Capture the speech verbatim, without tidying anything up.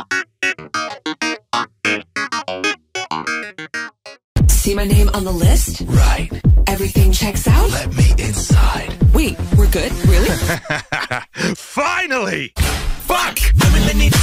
See my name on the list? Right. Everything checks out? Let me inside. Wait, we're good? Really? Finally! Fuck! I'm in the need